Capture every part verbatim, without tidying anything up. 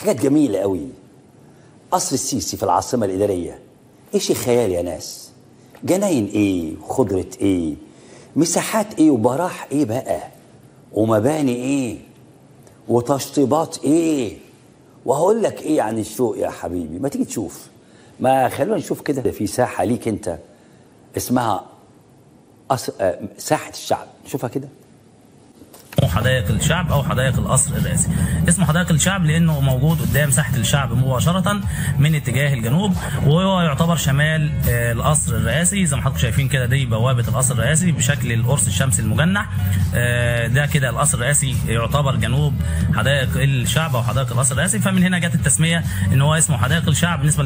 حاجات جميله قوي. قصر السيسي في العاصمه الاداريه، ايش خيال يا ناس. جناين ايه وخضره ايه، مساحات ايه وبراح ايه بقى، ومباني ايه وتشطيبات ايه. وهقول لك ايه عن الشوق يا حبيبي، ما تيجي تشوف. ما خلونا نشوف كده. في ساحه ليك انت اسمها أص... آه، ساحه الشعب، نشوفها كده. حدائق الشعب او حدائق القصر الرئاسي. اسمه حدائق الشعب لانه موجود قدام ساحه الشعب مباشره من اتجاه الجنوب، وهو يعتبر شمال القصر الرئاسي. زي ما حضراتكم شايفين كده دي بوابه القصر الرئاسي بشكل القرص الشمسي المجنح. ده كده القصر الرئاسي يعتبر جنوب حدائق الشعب او حدائق القصر الرئاسي. فمن هنا جت التسميه ان هو اسمه حدائق الشعب بالنسبه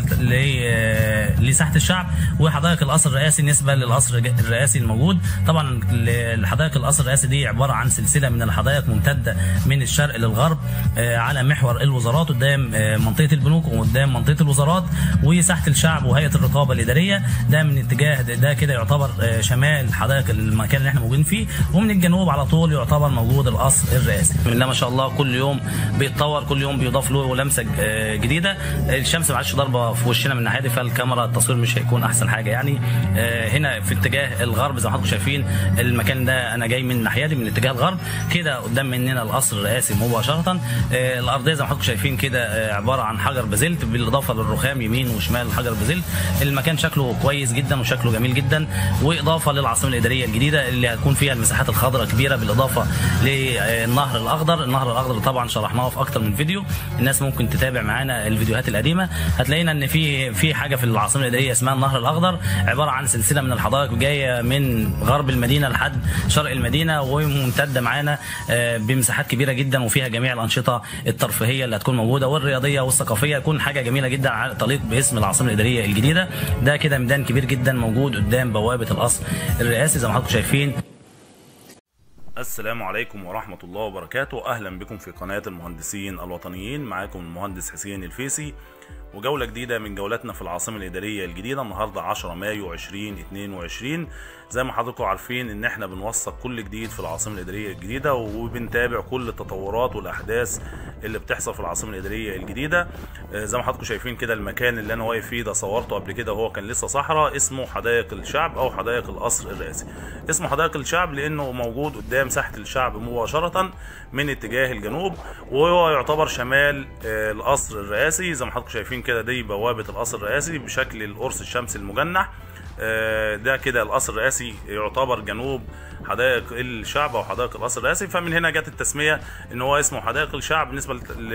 لساحه الشعب، وحدائق القصر الرئاسي بالنسبه للقصر الرئاسي الموجود. طبعا حدائق القصر الرئاسي دي عباره عن سلسله من الحدائق ممتده من الشرق للغرب على محور الوزارات، قدام منطقه البنوك وقدام منطقه الوزارات وساحه الشعب وهيئه الرقابه الاداريه. ده من اتجاه ده كده يعتبر شمال حدائق المكان اللي احنا موجودين فيه، ومن الجنوب على طول يعتبر موجود القصر الرئاسي. بسم الله ما شاء الله، كل يوم بيتطور، كل يوم بيضاف له لمسه جديده. الشمس ما عادش ضاربه في وشنا من الناحيه دي، فالكاميرا التصوير مش هيكون احسن حاجه يعني. هنا في اتجاه الغرب زي ما حضراتكم شايفين المكان ده، انا جاي من الناحيه دي من اتجاه الغرب كده، قدام مننا القصر الرئاسي مباشره. آه الارضيه زي ما حضراتكم شايفين كده آه عباره عن حجر بازلت بالاضافه للرخام يمين وشمال حجر بازلت. المكان شكله كويس جدا وشكله جميل جدا، واضافه للعاصمه الاداريه الجديده اللي هتكون فيها المساحات الخضراء كبيره، بالاضافه للنهر الاخضر. النهر الاخضر طبعا شرحناه في اكتر من فيديو، الناس ممكن تتابع معانا الفيديوهات القديمه. هتلاقينا ان في في حاجه في العاصمه الاداريه اسمها النهر الاخضر، عباره عن سلسله من الحدائق جايه من غرب المدينه لحد شرق المدينه، وممتده معانا بمساحات كبيره جدا، وفيها جميع الانشطه الترفيهيه اللي هتكون موجوده والرياضيه والثقافيه. تكون حاجه جميله جدا تليق باسم العاصمه الاداريه الجديده. ده كده ميدان كبير جدا موجود قدام بوابه القصر الرئاسي زي ما حضراتكم شايفين. السلام عليكم ورحمه الله وبركاته. اهلا بكم في قناه المهندسين الوطنيين. معاكم المهندس حسين الفيسي، وجولة جديدة من جولاتنا في العاصمة الإدارية الجديدة. النهاردة عشرة مايو ألفين واثنين وعشرين. زي ما حضراتكم عارفين إن إحنا بنوثق كل جديد في العاصمة الإدارية الجديدة، وبنتابع كل التطورات والأحداث اللي بتحصل في العاصمة الإدارية الجديدة. زي ما حضراتكم شايفين كده المكان اللي أنا واقف فيه ده صورته قبل كده وهو كان لسه صحراء، اسمه حدائق الشعب أو حدائق القصر الرئاسي. اسمه حدائق الشعب لأنه موجود قدام ساحة الشعب مباشرة من اتجاه الجنوب، وهو يعتبر شمال القصر الرئاسي. زي ما حضراتكم شايفين كده دي بوابة القصر الرئاسي بشكل القرص الشمسي المجنح. ده كده القصر الرئاسي يعتبر جنوب حدائق الشعب او حدائق القصر الرئاسي. فمن هنا جت التسميه ان هو اسمه حدائق الشعب بالنسبه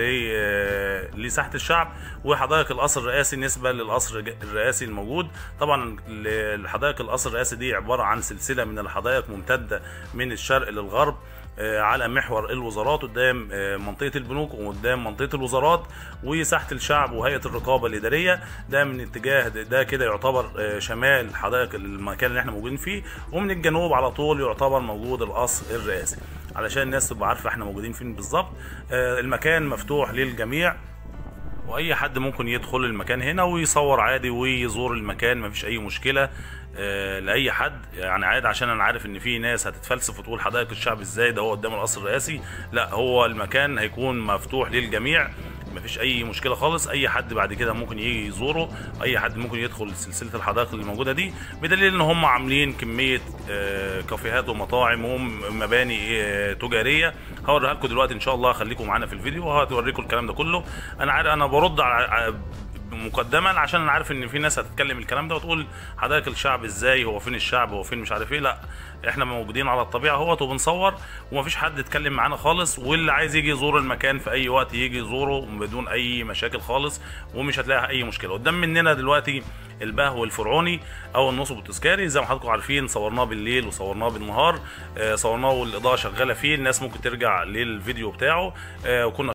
لساحه الشعب، وحدائق القصر الرئاسي بالنسبه للقصر الرئاسي الموجود. طبعا الحدائق القصر الرئاسي دي عباره عن سلسله من الحدائق ممتده من الشرق للغرب على محور الوزارات، قدام منطقه البنوك وقدام منطقه الوزارات وساحه الشعب وهيئه الرقابه الاداريه. ده من اتجاه ده كده يعتبر شمال حدائق المكان اللي احنا موجودين فيه، ومن الجنوب على طول يعتبر موجود القصر الرئاسي. علشان الناس تبقى عارفه احنا موجودين فين بالظبط. المكان مفتوح للجميع، واي حد ممكن يدخل المكان هنا ويصور عادي ويزور المكان، مفيش اي مشكله آه لاي حد يعني عادي. عشان انا عارف ان في ناس هتتفلسف وتقول حدائق الشعب ازاي ده هو قدام القصر الرئاسي. لا، هو المكان هيكون مفتوح للجميع، مفيش اي مشكله خالص. اي حد بعد كده ممكن يجي يزوره، اي حد ممكن يدخل سلسله الحدائق اللي موجوده دي، بدليل ان هم عاملين كميه آه كافيهات ومطاعم ومباني آه تجاريه. هوريها لكم دلوقتي ان شاء الله، خليكم معانا في الفيديو وهوريكم الكلام ده كله. انا عارف انا برد على مقدما عشان انا عارف ان في ناس هتتكلم الكلام ده وتقول حدائق الشعب ازاي، هو فين الشعب، هو فين مش عارف ايه. لا، احنا موجودين على الطبيعه اهوت وبنصور، ومفيش حد اتكلم معانا خالص. واللي عايز يجي يزور المكان في اي وقت يجي يزوره بدون اي مشاكل خالص، ومش هتلاقي اي مشكله. قدام مننا دلوقتي البهو الفرعوني او النصب التذكاري. زي ما حضراتكم عارفين صورناه بالليل وصورناه بالنهار، صورناه والاضاءه شغاله فيه. الناس ممكن ترجع للفيديو بتاعه، وكنا